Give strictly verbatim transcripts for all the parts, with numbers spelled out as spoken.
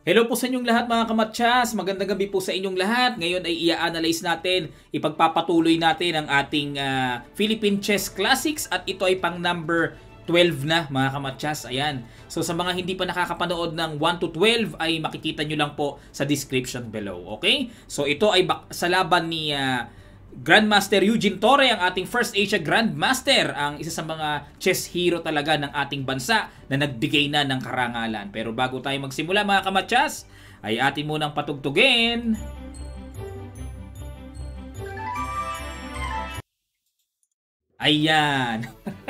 Hello po sa inyong lahat mga kamatsas. Magandang gabi po sa inyong lahat. Ngayon ay i-analyze natin, ipagpapatuloy natin ang ating uh, Philippine Chess Classics at ito ay pang number twelve na mga kamatsas. Ayan. So sa mga hindi pa nakakapanood ng one to twelve ay makikita nyo lang po sa description below. Okay? So ito ay sa laban ni uh, Grandmaster Eugene Torre, ang ating First Asia Grandmaster, ang isa sa mga chess hero talaga ng ating bansa na nagbigay na ng karangalan. Pero bago tayo magsimula mga kamatsas, ay atin munang patugtugin ayan.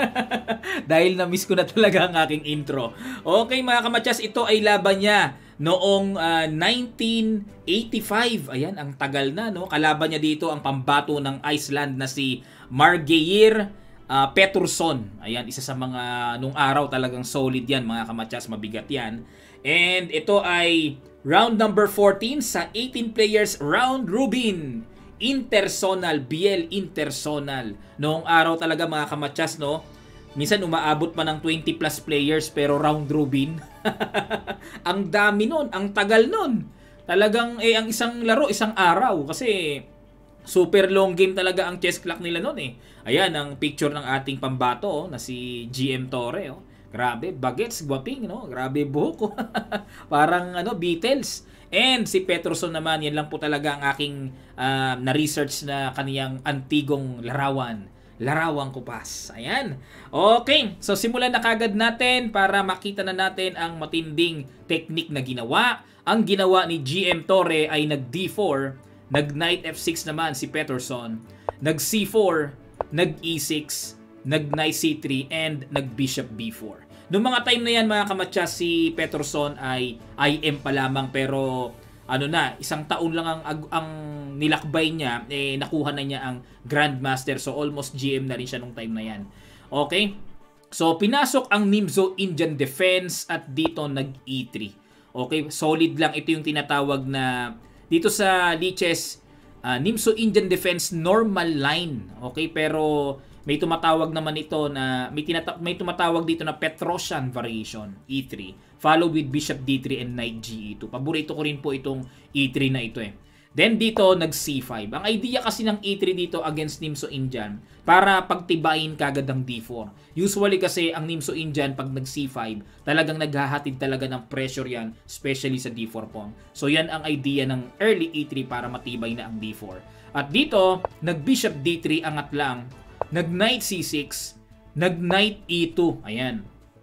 Dahil na-miss ko na talaga ang aking intro. Okay mga kamatsas, ito ay laban niya noong uh, nineteen eighty-five. Ayan, ang tagal na, no? Kalaban niya dito ang pambato ng Iceland na si Margeir uh, Petursson. Ayan, isa sa mga nung araw talagang solid yan mga kamatsas, mabigat yan. And ito ay round number fourteen sa eighteen players round robin. Intersonal, B L Intersonal. Noong araw talaga mga kamatsas, no? Minsan umaabot pa ng twenty plus players pero round robin. Ang dami nun, ang tagal nun. Talagang eh ang isang laro, isang araw kasi super long game talaga ang chess clock nila nun eh. Ayan ang picture ng ating pambato, oh, na si G M Torre, oh. Grabe, bagets, guwaping, no? Grabe buhok. Parang ano, Beatles. And si Petursson naman, yan lang po talaga ang aking uh, na-research na kaniyang antigong larawan. Larawang kupas. Ayan. Okay. So simulan na kagad natin para makita na natin ang matinding technique na ginawa. Ang ginawa ni G M Torre ay nag D four, nag Knight F six naman si Petursson, nag C four, nag E six, nag Knight C three, and nag Bishop B four. Noong mga time na yan mga kamatsas, si Petursson ay I M pa lamang pero ano na, isang taon lang ang, ang nilakbay niya, eh nakuha na niya ang Grandmaster. So almost G M na rin siya nung time na yan. Okay? So pinasok ang Nimzo Indian Defense at dito nag E three. Okay? Solid lang. Ito yung tinatawag na dito sa Lichess, uh, Nimzo Indian Defense normal line. Okay? Pero may tumatawag naman ito na may, tinata- may tumatawag dito na Petrosian variation, E three, followed with Bishop D three and Knight G E two. Paborito ko rin po itong E three na ito eh. Then dito nag C five. Ang idea kasi ng E three dito against Nimzo Indian para pagtibayin kagad ang D four. Usually kasi ang Nimzo Indian pag nag C five, talagang naghahatid talaga ng pressure yan, especially sa D four pawn. So yan ang idea ng early E three para matibay na ang D four. At dito nag Bishop D three, angat lang, nag Knight C six, nag Knight E two. Ayan.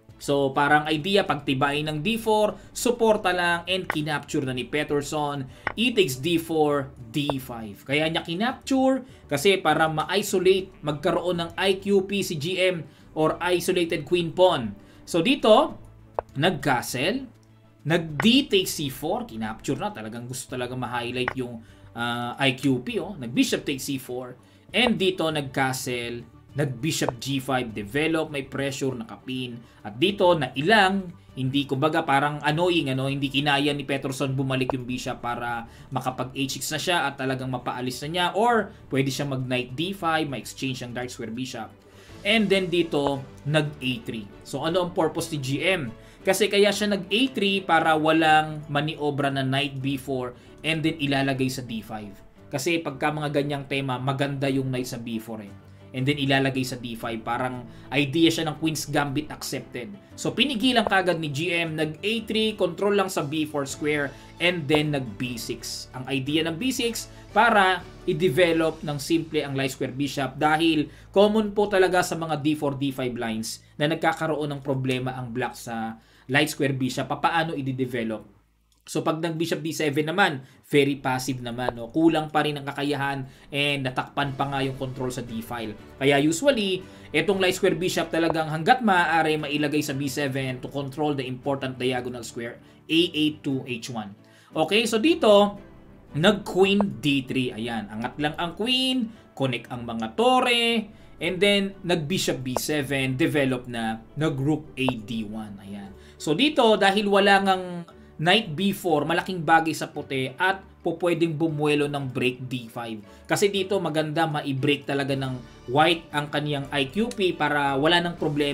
So parang idea, pagtibayin ng D four, suporta lang, and kinapture na ni Petursson. E takes D four, D five. Kaya niya kinapture kasi para ma-isolate, magkaroon ng I Q P si G M or isolated queen pawn. So dito, nag-castle, nag-D takes C four, kinapture na, talagang gusto talaga ma-highlight yung uh, I Q P, oh. Nag-Bishop takes C four, and dito nag-castle, nag-Bishop G five, develop, may pressure, nakapin. At dito na ilang, hindi kumbaga parang annoying, ano, hindi kinaya ni Petursson bumalik yung Bishop para makapag H six na siya at talagang mapaalis na niya, or pwede siya mag-Knight D five, ma-exchange ang Dark Square Bishop. And then dito, nag-A three. So ano ang purpose ni G M? Kasi kaya siya nag-A three para walang maniobra na Knight B four and then ilalagay sa D five. Kasi pagka mga ganyang tema, maganda yung Knight sa B four eh. And then ilalagay sa D five. Parang idea siya ng Queen's Gambit accepted. So pinigilan kagad ni G M, nag-A three, control lang sa B four square, and then nag-B six. Ang idea ng B six, para i-develop ng simple ang Light Square Bishop dahil common po talaga sa mga D four, D five lines na nagkakaroon ng problema ang black sa Light Square Bishop. Paano i-develop? So pag nag-Bishop D seven naman, very passive naman, no? Kulang pa rin ang kakayahan and natakpan pa nga yung control sa D file. Kaya usually, etong Light Square Bishop talagang hanggat maaari mailagay sa B seven to control the important diagonal square A eight to H one. Okay, so dito, nag-Queen D three. Ayan, angat lang ang Queen, connect ang mga tore, and then nag-Bishop B seven, develop na, nag-Rook A D one. Ayan. So dito, dahil wala ngang Knight B four, malaking bagay sa puti at po pwedeng bumuelo ng break D five. Kasi dito maganda ma-break talaga ng white ang kaniyang I Q P para wala nang problema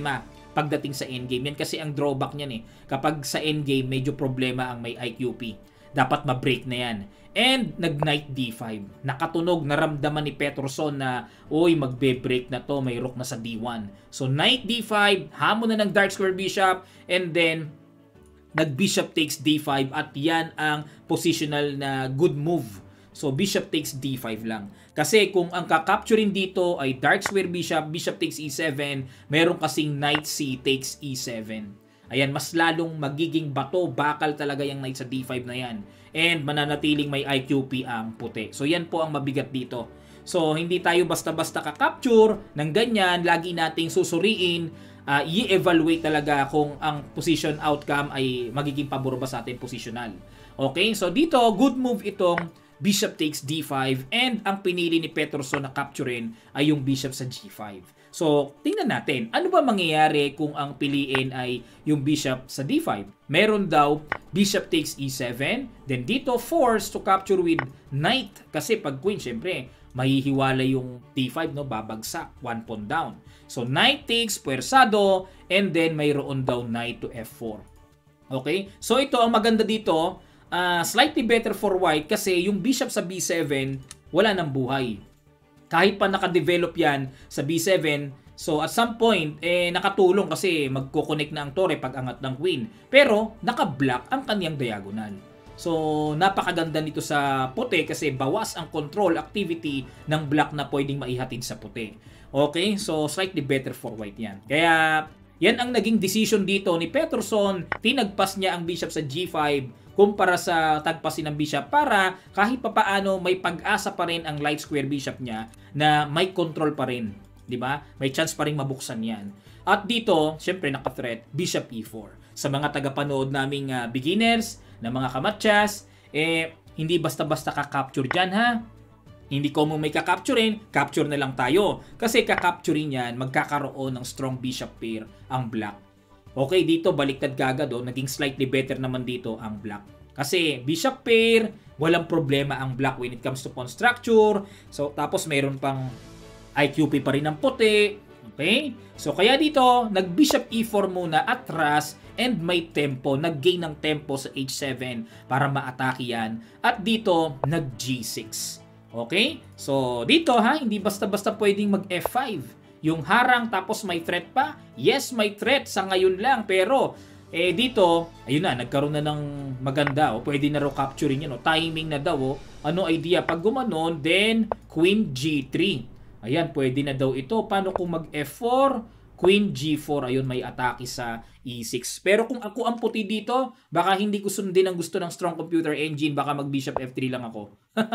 pagdating sa endgame. Yan kasi ang drawback niyan eh. Kapag sa endgame, medyo problema ang may I Q P. Dapat ma-break na yan. And nag-knight D five. Nakatunog, naramdaman ni Peterson na, oy, magbe-break na to, may rook na sa D one. So knight D five, hamon na ng dark square bishop, and then nag-bishop takes D five, at yan ang positional na good move. So bishop takes D five lang. Kasi kung ang kakapturin dito ay dark square bishop, bishop takes E seven, meron kasing knight C takes E seven. Ayan, mas lalong magiging bato, bakal talaga yung knight sa D five na yan. And mananatiling may I Q P ang puti. So yan po ang mabigat dito. So hindi tayo basta-basta kakapture ng ganyan, lagi nating susuriin, uh, i-evaluate talaga kung ang position outcome ay magiging pabor ba sa ating positional. Okay, so dito good move itong bishop takes D five, and ang pinili ni Peterson na capturein ay yung bishop sa G five. So, tingnan natin, ano ba mangyayari kung ang piliin ay yung bishop sa D five? Meron daw bishop takes E seven, then dito forced to capture with knight, kasi pag queen, syempre, mahihiwala yung D five, no? Babagsak, one pawn down. So, knight takes, puwersado, and then mayroon daw knight to F four. Okay? So, ito, ang maganda dito, uh, slightly better for white kasi yung bishop sa B seven, wala nang buhay. Kahit pa nakadevelop yan sa B seven, so at some point, eh, nakatulong kasi magko-connect na ang tore pag angat ng queen. Pero, naka-block ang kanyang diagonal. So, napakaganda nito sa puti kasi bawas ang control activity ng block na pwedeng maihatid sa puti. Okay? So, slightly better for white yan. Kaya, yan ang naging decision dito ni Peterson. Tinagpas niya ang bishop sa G five kumpara sa tagpasin ng bishop para kahit papaano may pag-asa pa rin ang light square bishop niya na may control pa rin. Di ba? May chance pa rin mabuksan yan. At dito, syempre naka-threat, bishop E four. Sa mga tagapanood naming uh, beginners, na mga kamatsas, eh, hindi basta-basta ka-capture dyan ha. Hindi ko mo may ka-capturein, capture na lang tayo. Kasi ka-capturein yan, magkakaroon ng strong bishop pair ang black. Okay, dito baliktad kagad, oh, naging slightly better naman dito ang black. Kasi bishop pair, walang problema ang black when it comes to pawn structure. So, tapos mayroon pang I Q P pa rin ang puti. Okay? So, kaya dito, nag-bishop E four muna atras and may tempo. Nag-gain ng tempo sa H seven para ma-atake yan. At dito, nag-G six. Okay? So, dito ha, hindi basta-basta pwedeng mag-F five. Yung harang tapos may threat pa? Yes, may threat sa ngayon lang. Pero, eh dito, ayun na, nagkaroon na ng maganda. O, pwede na raw capturing yan. O, timing na daw. O. Ano idea? Pag gumanon, then Queen G three. Ayan, pwede na daw ito. Paano kung mag-F four? Queen G four. Ayun, may atake sa E six. Pero kung ako ang puti dito, baka hindi ko sundin ang gusto ng strong computer engine. Baka mag-Bishop F three lang ako.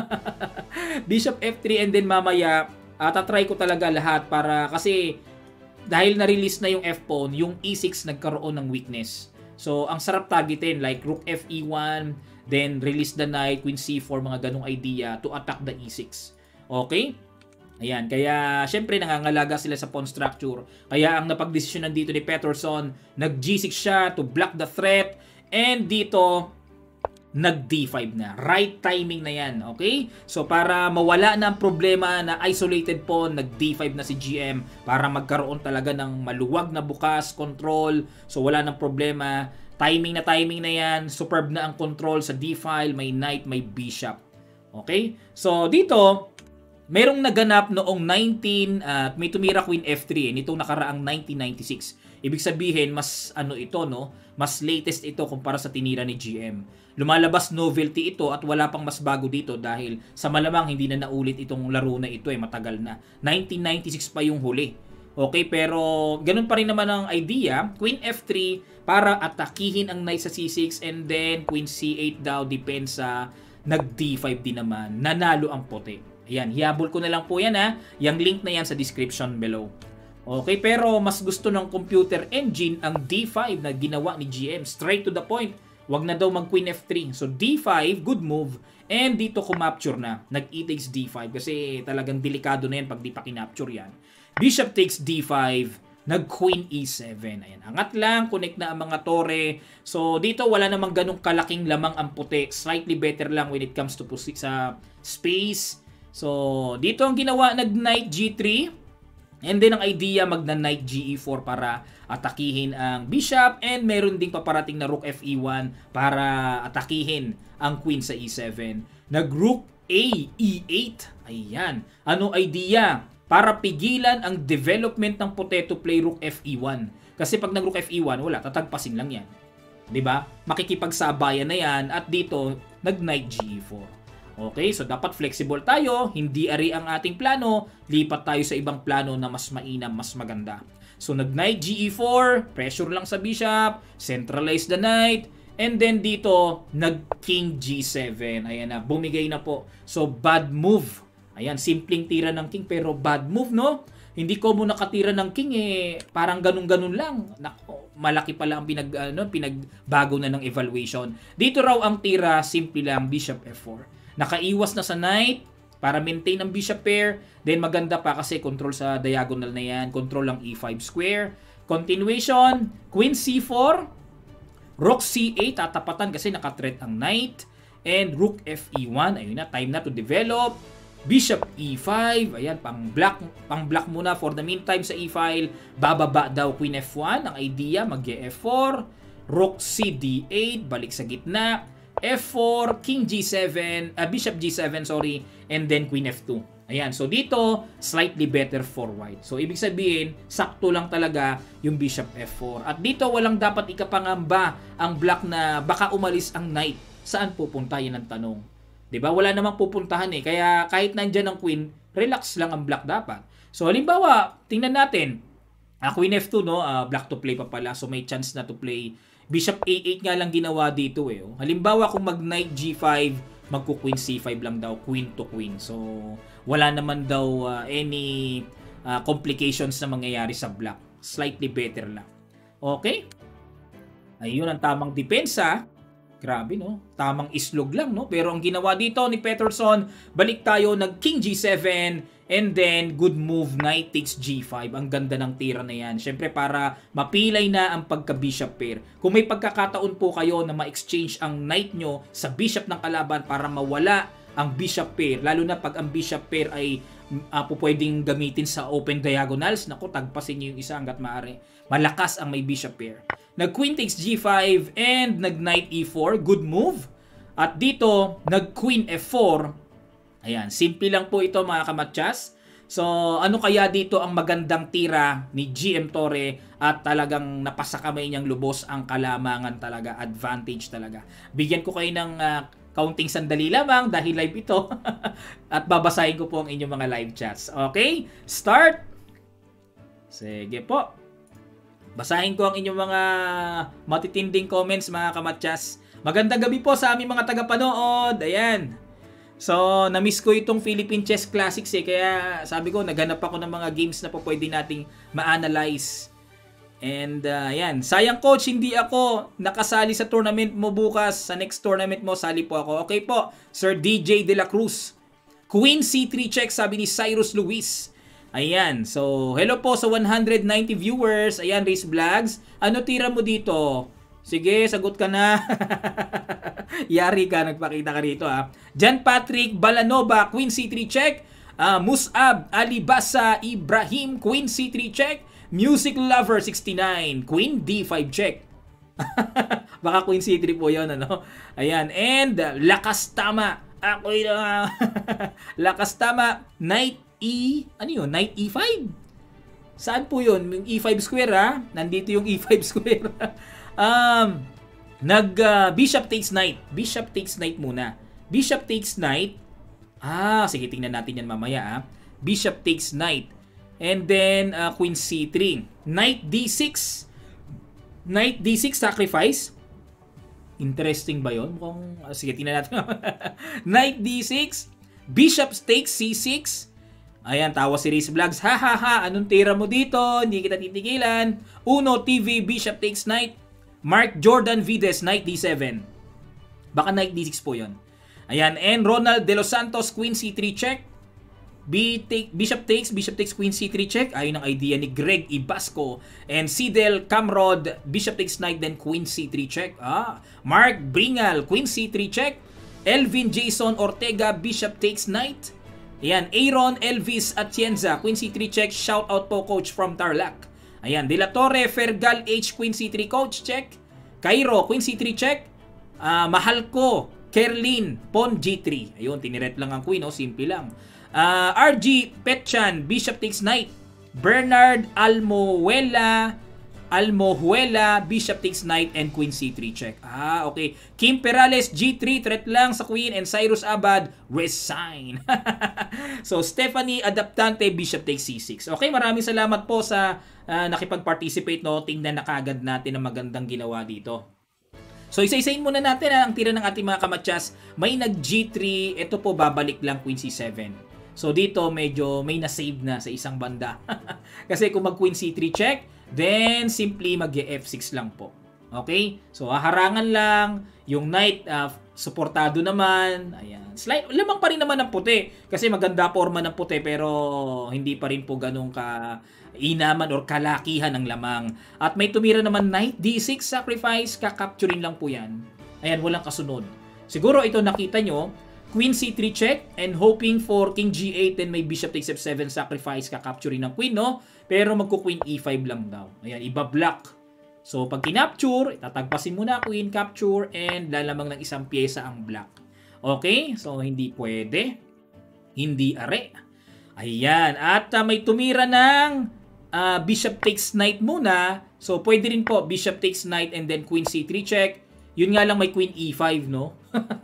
Bishop F three and then mamaya, Uh, tatry ko talaga lahat para kasi dahil na-release na yung F-pawn, yung E six nagkaroon ng weakness. So, ang sarap targetin like Rook F E one, then release the knight, Queen C four, mga ganong idea to attack the E six. Okay? Ayan, kaya syempre nangangalaga sila sa pawn structure. Kaya ang napagdesisyonan dito ni Peterson, nag-G six siya to block the threat, and dito nag-D five na. Right timing na yan. Okay? So, para mawala na ang problema na isolated pawn, nag-D five na si G M para magkaroon talaga ng maluwag na bukas, control. So, wala nang problema. Timing na timing na yan. Superb na ang control sa D file. May knight, may bishop. Okay? So, dito, merong naganap noong nineteen at uh, may tumira Queen F three eh, nitong nakaraang nineteen ninety-six. Ibig sabihin, mas ano ito, no? Mas latest ito kumpara sa tinira ni G M. Lumalabas novelty ito at wala pang mas bago dito dahil sa malamang hindi na naulit itong laro na ito eh, matagal na. nineteen ninety-six pa yung huli. Okay, pero ganun pa rin naman ang idea. Queen F three para atakihin ang knight sa C six and then Queen C eight daw depends sa nag-D five din naman. Nanalo ang puti. Ayan, hihabol ko na lang po yan ha. Yung link na yan sa description below. Okay, pero mas gusto ng computer engine ang D five na ginawa ni G M. Straight to the point. Wag na daw mag Queen F three. So D five, good move. And dito kumapture na. Nag-E takes D five kasi talagang delikado na yan pag di pa kinapture yan. Bishop takes D five. Nag-Queen E seven. Ayan, angat lang. Connect na ang mga tore. So dito wala namang ganong kalaking lamang ang puti. Slightly better lang when it comes to sa space. So dito ang ginawa, nag-Knight G three. And then ang idea, magna knight G E four para atakihin ang bishop, and meron ding paparating na rook F E one para atakihin ang queen sa E seven. Nag rook A E eight. Ayan. Ano idea? Para pigilan ang development ng potato play rook F E one. Kasi pag nag rook F E one, wala, tatagpasin lang yan. 'Di ba? Makikipagsabayan na yan, at dito nag knight G E four. Okay, so dapat flexible tayo, hindi ari ang ating plano, lipat tayo sa ibang plano na mas mainam, mas maganda. So nag knight G E four, pressure lang sa bishop, centralize the knight, and then dito nag king G seven. Ayan na, bumigay na po. So bad move. Ayan, simpleng tira ng king pero bad move, no? Hindi ko mo nakatira ng king eh, parang ganun-ganun lang. Nako, malaki pala ang pinag ano, pinagbago na ng evaluation. Dito raw ang tira, simple lang, bishop F four. Nakaiwas na sa knight para maintain ang bishop pair. Then maganda pa kasi control sa diagonal na yan. Control ang E five square. Continuation, queen C four. Rook C eight, tatapatan kasi nakathreat ang knight. And rook F E one. Ayun na, time na to develop. Bishop E five. Ayan, pang black, pang black muna for the meantime sa E file. Bababa daw queen F one. Ang idea, mag F four. Rook C D eight. Balik sa gitna. F four, king G seven, uh, bishop G seven, sorry, and then queen F two. Ayan, so dito, slightly better for white. So, ibig sabihin, sakto lang talaga yung bishop F four. At dito, walang dapat ikapangamba ang black na baka umalis ang knight. Saan pupunta? Yan ang tanong. Diba? Wala namang pupuntahan eh. Kaya kahit nandyan ang queen, relax lang ang black dapat. So, halimbawa, tingnan natin. Uh, queen F two, no? Uh, black to play pa pala. So, may chance na to play bishop A eight nga lang ginawa dito eh. Oh. Halimbawa kung mag knight G five, magku queen C five lang daw, queen to queen. So wala naman daw uh, any uh, complications na mangyayari sa black. Slightly better lang. Okay? Ayun ang tamang depensa. Grabe, no? Tamang islog lang, no? Pero ang ginawa dito ni Peterson, balik tayo, nag king G seven, and then good move, knight takes G five. Ang ganda ng tira na yan. Siyempre para mapilay na ang pagka-bishop pair. Kung may pagkakataon po kayo na ma-exchange ang knight nyo sa bishop ng kalaban para mawala ang bishop pair, lalo na pag ang bishop pair ay uh, po pwedeng gamitin sa open diagonals, naku, tagpasin nyo yung isa hanggat maaari. Malakas ang may bishop pair. Nag queen takes G five and nag knight E four, good move. At dito, nag queen F four. Ayan, simple lang po ito mga kamatsas. So, ano kaya dito ang magandang tira ni G M Torre at talagang napasakamay niyang lubos ang kalamangan talaga, advantage talaga. Bigyan ko kayo ng uh, counting sandali lamang dahil live ito at babasahin ko po ang inyong mga live chats. Okay? Start! Sige po. Basahin ko ang inyong mga matitinding comments mga kamatsas. Magandang gabi po sa aming mga tagapanood. Ayan. So, na-miss ko itong Philippine Chess Classics eh. Kaya sabi ko, naghanap ako ng mga games na po pwede nating ma-analyze. And uh, ayan. Sayang coach, hindi ako nakasali sa tournament mo bukas. Sa next tournament mo, sali po ako. Okay po, Sir D J De La Cruz. Queen C three check, sabi ni Cyrus Luis. Ayan, so hello po sa one hundred ninety viewers. Ayan, Race Vlogs. Ano tira mo dito? Sige, sagot ka na. Yari ka, nagpakita ka rito ha. John Patrick Balanova, Queen C three check. Uh, Musab Alibasa Ibrahim, Queen C three check. Music Lover sixty-nine, Queen D five check. Baka Queen C three po yun, ano? Ayan, and uh, Lakas Tama. Ako yun. Uh, Lakas Tama, Knight E, ano yun? Knight E five? Saan po yun? Yung E five square ha? Nandito yung E five square. um, nag uh, Bishop takes Knight. Bishop takes Knight muna. Bishop takes Knight. Ah, sige, tingnan natin yan mamaya ha. Bishop takes Knight. And then uh, Queen C three. Knight D six. Knight D six sacrifice. Interesting ba yun? Mukhang, uh, sige, tingnan natin. Knight D six. Bishop takes C six. Ayan, tawa si Race Vlogs. Ha ha ha, anong tira mo dito? Hindi kita titigilan. Uno T V, Bishop takes Knight. Mark Jordan Vides, Knight D seven. Baka Knight D six po yun. Ayan, and Ronald De Los Santos, Queen C three check. B take, Bishop takes, Bishop takes, Queen C three check. Ayun ang idea ni Greg Ibasco. And Sidel Camrod, Bishop takes Knight, then Queen C three check. Ah, Mark Bringal, Queen C three check. Elvin Jason Ortega, Bishop takes Knight. Ayan, Aaron Elvis Atienza, Queen C three check. Shout out po coach from Tarlac. Ayan, De La Torre, Fergal H, Queen C three coach, check. Cairo, Queen C three check. Uh, mahal ko, Kerlin, Pawn G three. Ayun, tiniret lang ang Queen, oh, simple lang. Uh, R G Petchan, Bishop takes Knight. Bernard Almohuela, Almohuela, Bishop takes Knight and Queen C three check. Ah, okay. Kim Perales, G three, threat lang sa Queen and Cyrus Abad, resign. So, Stephanie Adaptante, Bishop takes C six. Okay, maraming salamat po sa uh, nakipag-participate. No? Tingnan na kagad natin ang magandang ginawa dito. So, isa-isain muna natin ha, ang tira ng ating mga kamatsas. May nag-G three, ito po babalik lang Queen C seven. So, dito medyo may na-save na sa isang banda. Kasi kung mag-Queen C three check, then simply mag-F six lang po. Okay? So, harangan lang. Yung Knight, uh, suportado naman. Ayan. Slight, lamang pa rin naman ng puti. Kasi maganda forma ng puti, pero hindi pa rin po ganun ka inaman or kalakihan ng lamang. At may tumira naman Knight D six sacrifice, kakapturin lang po yan. Ayan, walang kasunod. Siguro ito nakita nyo, Queen C three check and hoping for King G eight, then may Bishop takes F seven sacrifice, kakapturin ng Queen, no? Pero magku-Queen E five lang daw. Ayan, iba-block. So, pag kinapture, tatagpasin muna Queen, capture, and lalamang ng isang pyesa ang black. Okay? So, hindi pwede. Hindi are. Ayan. At uh, may tumira ng uh, Bishop takes Knight muna. So, pwede rin po Bishop takes Knight and then Queen C three check. Yun nga lang may Queen E five, no?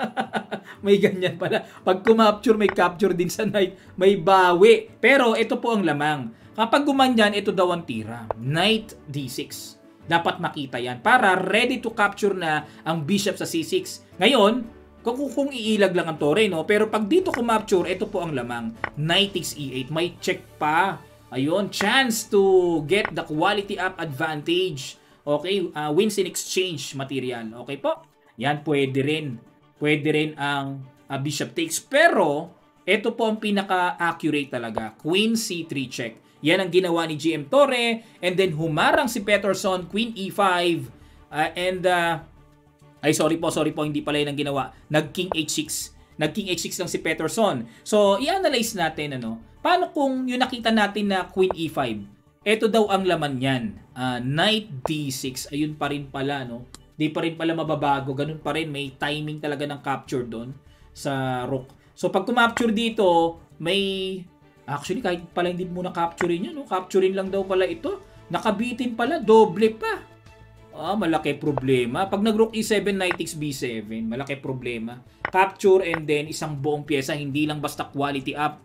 May ganyan pala. Pag kumapture, may capture din sa Knight. May bawi. Pero, ito po ang lamang. Kapag gumanyan, ito daw ang tira. Knight D six. Dapat makita yan. Para ready to capture na ang Bishop sa C six. Ngayon, kung, kung iilag lang ang tore, no? Pero pag dito kumapture, ito po ang lamang. Knight takes E eight. May check pa. Ayun, chance to get the quality up advantage. Okay, uh, wins in exchange material. Okay po? Yan, pwede rin. Pwede rin ang uh, Bishop takes. Pero, ito po ang pinaka-accurate talaga. Queen C three check. Yan ang ginawa ni G M Torre. And then, humarang si Peterson. Queen E five. Uh, and, uh, ay sorry po, sorry po. Hindi pala yun ang ginawa. Nag-King H six. Nag-King H six lang si Peterson. So, i-analyze natin, ano. Paano kung yung nakita natin na Queen E five? Ito daw ang laman yan. Uh, Knight D six. Ayun pa rin pala, no? Di pa rin pala mababago. Ganun pa rin. May timing talaga ng capture doon sa rook. So, pag kumapture dito, may... Actually, kahit pala hindi muna capturein yan, no? Capturein lang daw pala ito. Nakabitin pala. Doble pa. Ah, malaki problema. Pag nag-rook E seven, Knight takes B seven. Malaki problema. Capture and then isang buong pyesa. Hindi lang basta quality up.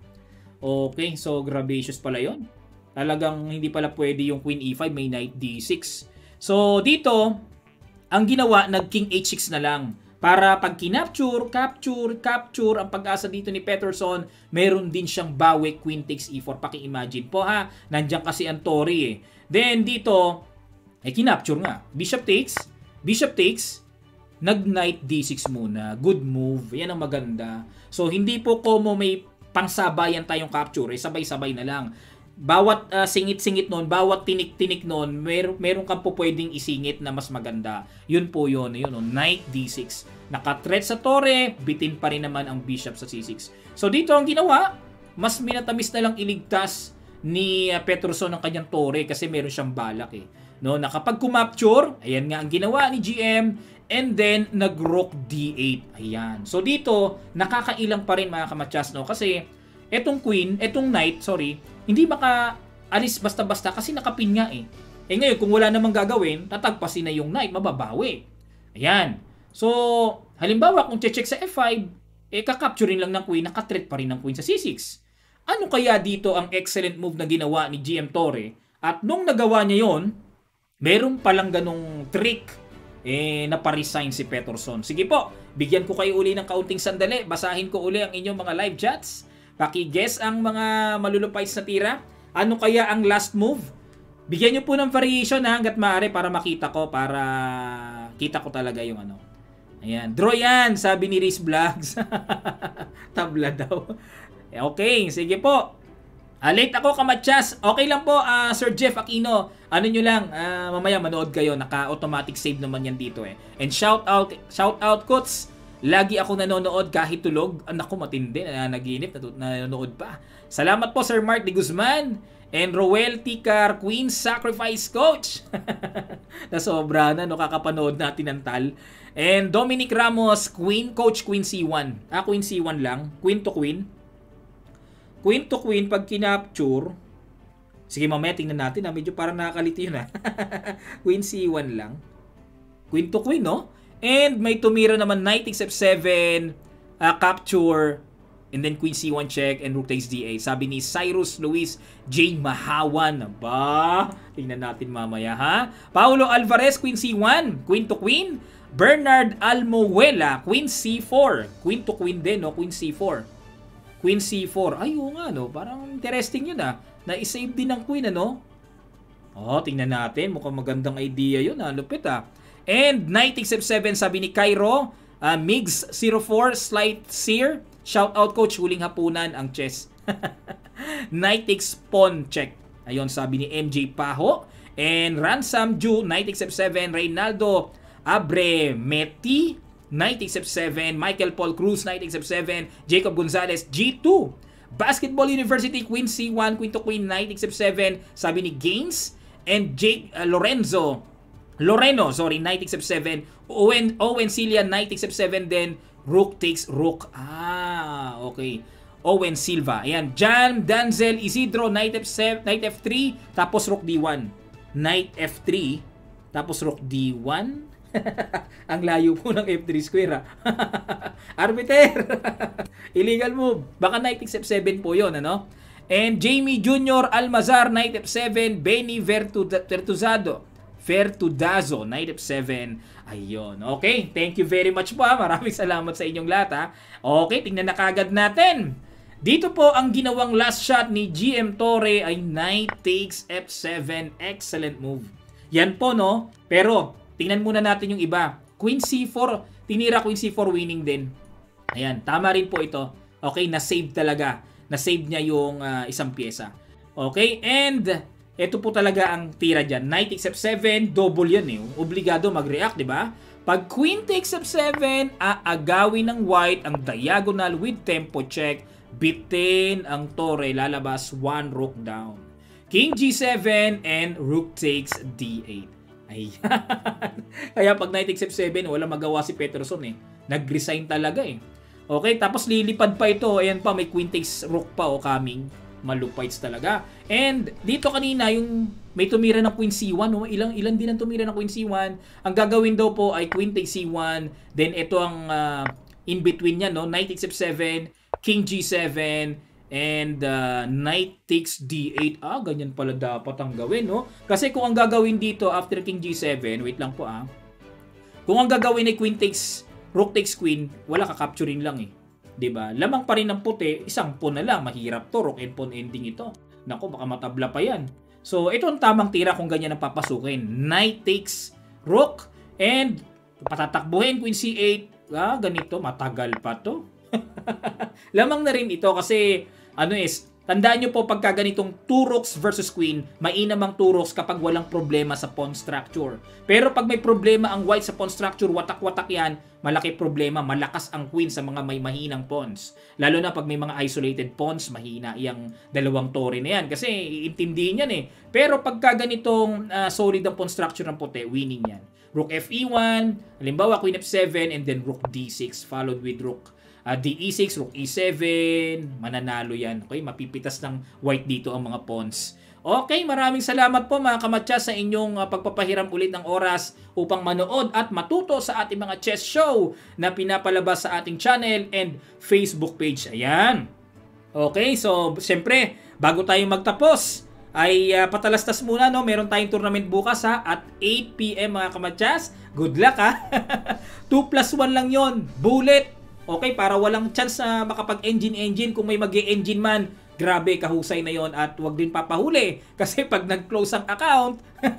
Okay. So, gracious pala yon. Talagang hindi pala pwede yung Queen E five, may Knight D six. So, dito, ang ginawa, nag-King H six na lang. Para pag kinapture, capture, capture, ang pag-asa dito ni Peterson, meron din siyang bawi, Queen takes E four. Paki-imagine po ha, nandiyan kasi ang Tori eh. Then dito, eh kinapture nga. Bishop takes, Bishop takes, nag-Knight D six muna. Good move, yan ang maganda. So, hindi po como may pangsabayan tayong capture, eh, sabay-sabay na lang. Bawat uh, singit-singit nun, bawat tinik-tinik nun, mer meron kang po pwedeng isingit na mas maganda. Yun po yun, yun no? Knight D six. Naka-threat sa Torre, bitin pa rin naman ang Bishop sa C six. So dito ang ginawa, mas minatamis na lang iligtas ni uh, Peterson ang kanyang Torre kasi meron siyang balak eh. No, nakapag kumapture, ayan nga ang ginawa ni G M, and then nag-rook D eight. Ayan. So dito, nakakailang pa rin mga kamatsas, no? Kasi etong Queen, etong Knight, sorry, hindi baka alis basta-basta kasi nakapin nga eh. Eh ngayon, kung wala namang gagawin, tatagpasin na yung Knight, mababawi. Ayan. So, halimbawa, kung check sa F five, eh kakapturin lang ng Queen, nakatreat pa rin ng Queen sa C six. Ano kaya dito ang excellent move na ginawa ni G M Torre? At nung nagawa niya yon, meron palang ganong trick eh naparesign si Peterson. Sige po, bigyan ko kayo uli ng kaunting sandali. Basahin ko uli ang inyong mga live chats. Paki-guess ang mga malulupais na tira. Ano kaya ang last move? Bigyan nyo po ng variation ha, hanggat maaari para makita ko, para kita ko talaga yung ano. Ayan. Draw yan, sabi ni Riz Vlogs. Tabla daw. Okay, sige po. Uh, late ako, kamatsas. Okay lang po, uh, Sir Jeff Aquino. Ano nyo lang, uh, mamaya manood kayo. Naka-automatic save naman yan dito eh. And shout out, shout out, Kuts. Lagi ako nanonood kahit tulog. Anak ko matindi, nananaginip, nanonood pa. Salamat po Sir Mark de Guzman and Roel Ticar, Queen Sacrifice Coach. Nasobra na, no, kakapanood natin ng tal. And Dominic Ramos, Queen Coach, Queen C one. Ah, Queen C one lang. Queen to Queen. Queen to Queen, pag kinapture, sige mamaya tingnan natin, ha? Medyo parang nakakalito yun, ha? Queen C one lang. Queen to Queen, no? And may tumira naman Knight takes F seven, uh, capture, and then Queen C one check, and Rook takes D eight. Sabi ni Cyrus Luis J. Mahawan. Ba? Tingnan natin mamaya, ha? Paulo Alvarez, Queen C one, Queen to Queen. Bernard Almohuela, Queen C four. Queen to Queen din, no? Queen C four. Queen C four. Ay, oo nga, no? Parang interesting yun, ha? Na-save din ng Queen, ano? Oh, tingnan natin. Mukhang magandang idea yun, ha? Lupit, ha? And Knight takes F seven, sabi ni Cairo. Uh, Migs zero four, Slight Sear. Shout out coach, huling hapunan ang chess. Knight takes pawn check. Ayun, sabi ni M J Paho. And Ransom Ju, Knight takes F seven. Reynaldo Abremeti, Knight takes F seven. Michael Paul Cruz, Knight takes F seven. Jacob Gonzalez, G two. Basketball University, Queen C one, Queen to Queen, Knight takes F seven. Sabi ni Gaines. And Jake uh, Lorenzo Loreno, sorry, Knight takes F seven. Owen, Owen Silva, Knight takes F seven din. Rook takes Rook. Ah, okay. Owen Silva. Ayan. Jan Danzel Isidro, Knight F seven, Knight F three, tapos Rook D one. Knight F three, tapos Rook D one. Ang layo po ng F three square, ha? Arbiter. Illegal move. Baka Knight takes F seven po yun, ano? And Jamie Junior Almazar, Knight F seven. Benny Vertuzado. Vertudazo, Knight F seven. Ayun. Okay, thank you very much po, ha. Maraming salamat sa inyong lahat, ha. Okay, tingnan na kagad natin. Dito po ang ginawang last shot ni G M Torre ay Knight takes F seven. Excellent move. Yan po, no? Pero tingnan muna natin yung iba. Queen C four, tinira Queen C four, winning din. Ayan, tama rin po ito. Okay, na-save talaga. Na-save niya yung uh, isang pyesa. Okay, and ito po talaga ang tira dyan. Knight takes F seven, double yan eh. Obligado mag-react, di ba? Pag Queen takes F seven, aagawin ng white ang diagonal with tempo check. Bitin ang Torre, lalabas one rook down. King G seven and Rook takes D eight. Ayan. Kaya pag Knight takes F seven, wala magawa si Peterson eh. Nag-resign talaga eh. Okay, tapos lilipad pa ito. Ayan pa, may Queen takes Rook pa o coming. Malupites talaga. And dito kanina yung may tumira ng Queen C one, no? ilang ilan din ang tumira ng Queen C one. Ang gagawin daw po ay Queen takes C one, then ito ang uh, in between niya, no? Knight takes F seven, King G seven, and uh, Knight takes D eight. Ah, ganyan pala dapat ang gawin, no? Kasi kung ang gagawin dito after King G seven, wait lang po ah. Kung ang gagawin ay Queen takes Rook takes Queen, wala ka-capturing lang eh. Diba? Lamang pa rin ng puti, isang pawn na lang. Mahirap to, rook and pawn ending ito. Nako, baka matabla pa yan. So, ito ang tamang tira kung ganyan ang papasukin. Knight takes rook, and patatakbuhin, Queen C eight. Ah, ganito, matagal pa to. Lamang na rin ito kasi, ano is, tandaan nyo po pagka ganitong two rooks versus queen, mainam ang two rooks kapag walang problema sa pawn structure. Pero pag may problema ang white sa pawn structure, watak-watak yan, malaki problema, malakas ang queen sa mga may mahinang pawns. Lalo na pag may mga isolated pawns, mahina yung dalawang torre na yan. Kasi iintindihin yan eh. Pero pagka ganitong uh, solid ang pawn structure ng puti, winning yan. Rook F E one, halimbawa Queen F seven, and then Rook D six, followed with Rook uh, D E six, Rook E seven, mananalo yan. Okay, mapipitas ng white dito ang mga pawns. Okay, maraming salamat po mga kamatya sa inyong uh, pagpapahiram ulit ng oras upang manood at matuto sa ating mga chess show na pinapalabas sa ating channel and Facebook page. Ayan. Okay, so siyempre, bago tayo magtapos, ay uh, patalastas muna, no? Meron tayong tournament bukas ha, at eight p m mga kamatyas. Good luck ha. two plus one lang yon, bullet. Okay, para walang chance na makapag-engine-engine kung may mag-e-engine man. Grabe, kahusay na yon at wag din papahuli. Kasi pag nag-close ang account,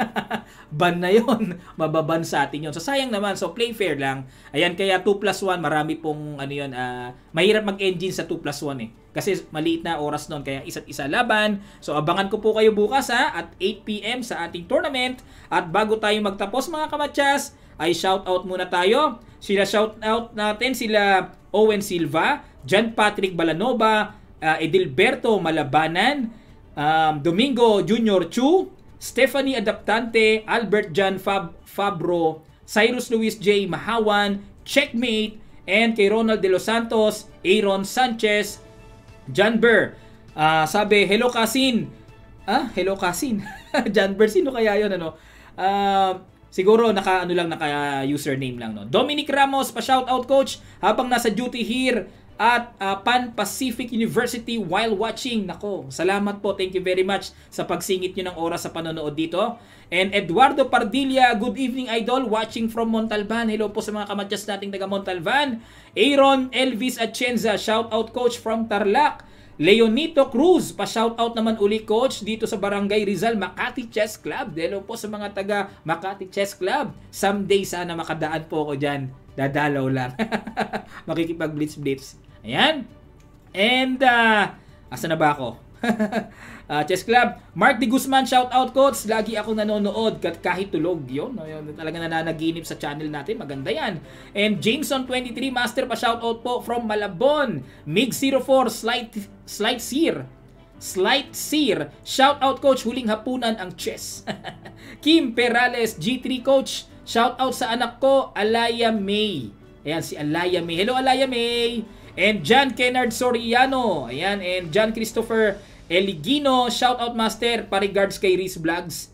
ban na yon. Mababan sa atin yon. So, sayang naman. So, play fair lang. Ayan, kaya two plus one, marami pong, ano yun, uh, mahirap mag-engine sa two plus one eh. Kasi maliit na oras nun, kaya isa't isa laban. So, abangan ko po kayo bukas ha, at eight p m sa ating tournament. At bago tayo magtapos mga kamatyas, ay shout out muna tayo. Sila shout out natin sila Owen Silva, John Patrick Balanova, uh, Edilberto Malabanan, um, Domingo Junior Chu, Stephanie Adaptante, Albert John Fab Fabro, Cyrus Luis J. Mahawan, Checkmate, and kay Ronald De Los Santos, Aaron Sanchez, John Burr. Uh, sabi, hello Kasin. Ah, hello Kasin. John Burr, sino kaya yun? Ano? Uh, siguro naka ano lang naka username lang no. Dominic Ramos pa shout out coach habang nasa duty here at uh, Pan Pacific University while watching. Nako, salamat po. Thank you very much sa pagsingit niyo ng oras sa panonood dito. And Eduardo Pardilla, good evening idol, watching from Montalban. Hello po sa mga kamadyas nating taga Montalban. Aaron Elvis Atienza, shout out coach from Tarlac. Leonito Cruz, pa-shoutout naman uli coach dito sa Barangay Rizal, Makati Chess Club. Hello po sa mga taga Makati Chess Club. Someday sana makadaan po ako dyan. Dadalaw lang. Makikipag-blitz-blitz. Ayan. And, uh, asa na ba ako? uh, Chess Club. Mark De Guzman, shoutout coach. Lagi akong nanonood kahit tulog. Yun, yun talaga nananaginip sa channel natin. Maganda yan. And Jameson twenty-three, master pa shoutout po from Malabon. Mig zero four, Slight, Slight Seer. Slight Seer. Shoutout coach, huling hapunan ang chess. Kim Perales, G three coach. Shoutout sa anak ko, Alaya May. Ayan, si Alaya May. Hello, Alaya May. And John Kennard Soriano. Ayan, and John Christopher Eligino, shout out master, pa-regards kay Riz Vlogs.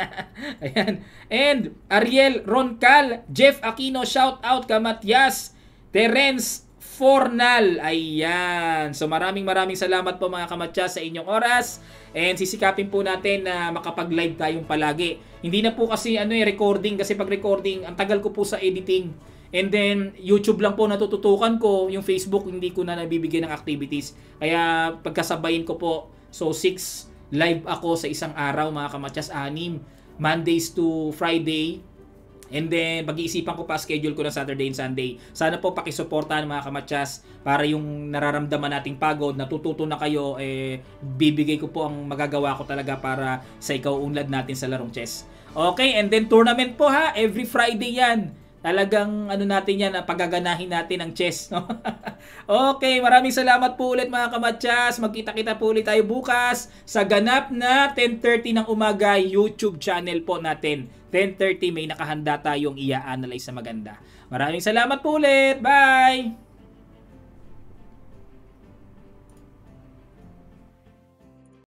Ayan. And Ariel Roncal, Jeff Aquino, shout out ka Matias, Terence Fornal. Ayan. So maraming maraming salamat po mga kamatyas sa inyong oras. And sisikapin po natin na makapag-live tayong palagi. Hindi na po kasi ano eh, recording, kasi pag recording, ang tagal ko po sa editing. And then, YouTube lang po natututukan ko. Yung Facebook, hindi ko na nabibigyan ng activities. Kaya, pagkasabayin ko po. So, six live ako sa isang araw, mga kamatyas. Anim. Mondays to Friday. And then, pag-iisipan ko pa schedule ko na Saturday and Sunday. Sana po pakisuportahan mga kamatyas para yung nararamdaman nating pagod, natututo na kayo, eh, bibigay ko po ang magagawa ko talaga para sa ikaw unlad natin sa larong chess. Okay, and then tournament po ha. Every Friday yan. Talagang ano natin yan, pagaganahin natin ang chess. No? Okay, maraming salamat po ulit mga kamatyas. Magkita-kita po ulit tayo bukas sa ganap na ten thirty ng umaga YouTube channel po natin. ten thirty may nakahanda tayong i-analyze sa maganda. Maraming salamat po ulit. Bye!